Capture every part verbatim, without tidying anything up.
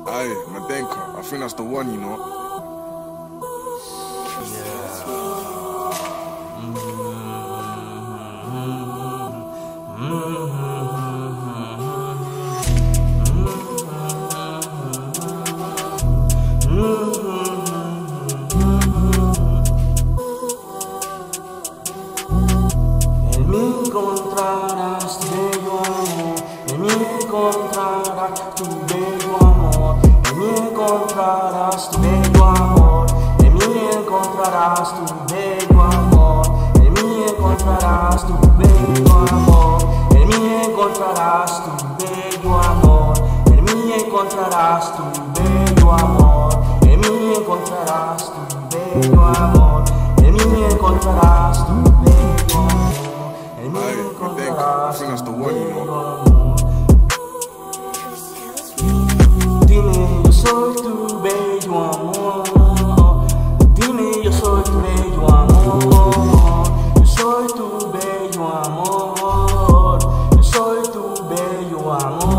Aye, Medenka, I think that's the one, you know. En mí encontrarás tu bello amor, en mí encontrarás tu bello amor, en mí encontrarás tu bello amor, en mí encontrarás tu bello amor, en mí encontrarás tu bello amor, en mí encontrarás tu bello amor, en mí encontrarás tu bello amor, en mí encontrarás tu bello amor, en mí encontrarás tu bello amor. Aye, Medenka, I think that's the one, you know. Dime, yo soy tu bello amor. Dime, yo soy tu bello amor. Yo soy tu bello amor. Yo soy tu bello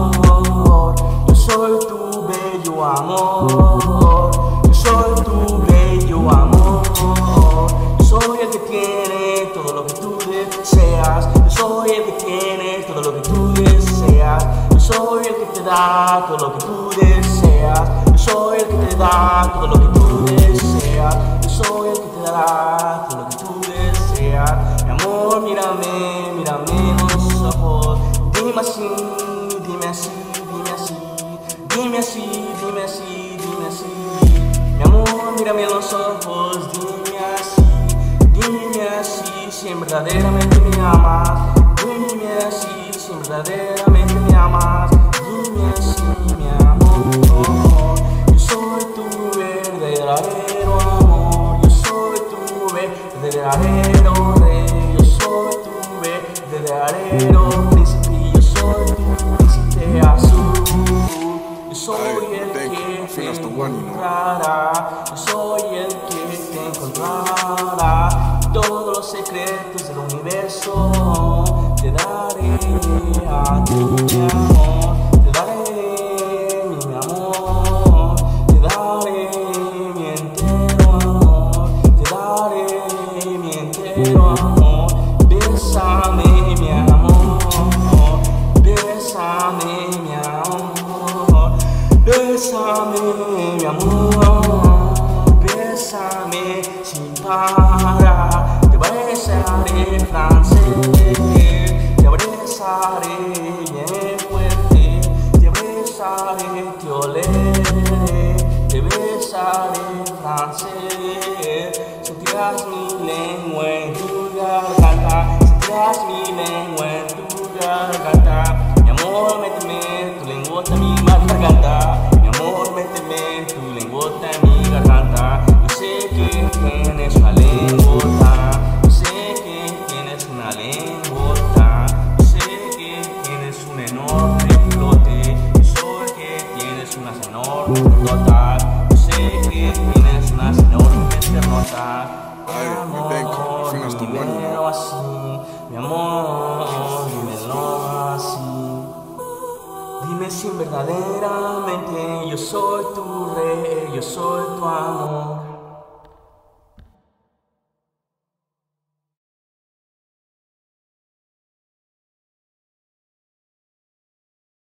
amor. Yo soy tu bello amor. Yo soy tu bello amor. Yo soy el que tiene todo lo que tú deseas. Yo soy el que tiene todo lo que tú deseas. Yo soy el que te da todo lo que tú deseas. Yo soy el que te da todo lo que tú deseas. Yo soy el que te dará todo lo que tú deseas. Mi amor, mírame, mírame en los ojos. Dime así, dime así, dime así. Dime así, dime así, dime así. Mi amor, mírame en los ojos. Dime así, dime así, si en verdaderamente me amas. Dime así, si en verdaderamente me amas. Dime así, mi amor. Yo soy tu verdadero amor. Yo soy tu verdadero rey. Yo soy tu verdadero príncipe. Yo soy tu príncipe azul. Yo soy el que te encontrará. Yo soy el que te encontrará. Todos los secretos del universo te daré a ti, mi amor. Te daré mi amor. Te daré mi entero amor. Te daré mi entero amor. Bésame, mi amor. Bésame, mi amor. Bésame, mi amor. Bésame sin parar. Te besaré francés. Te abrazaré bien fuerte. Te besaré, te oleré. Te besaré francés. Sentirás mi lengua en tu garganta. Sentirás mi lengua en tu garganta. Mi amor, méteme tu lengüota en mi garganta. Mi amor, méteme tu lengüota en mi garganta. Yo sé que tienes una lengüota. Yo sé que tienes una lengüota. Yo sé que tienes un enorme flote. Yo sé que tienes unas enormes flotas. Yo sé que tienes unas enormes ternotas. Mi amor, dímelo así. Mi amor, dímelo así. Dime si verdaderamente yo soy tu rey, yo soy tu amor.